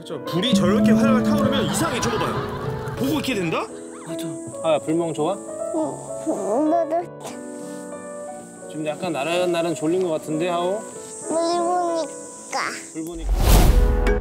불이 저렇게 활활 타오르면 이상해. 저거 봐요. 보고 있게 된다? 맞아. 아, 불멍 좋아? 나도 지금 약간 나른나른 졸린 것 같은데, 하오? 물 보니까. 불 보니까.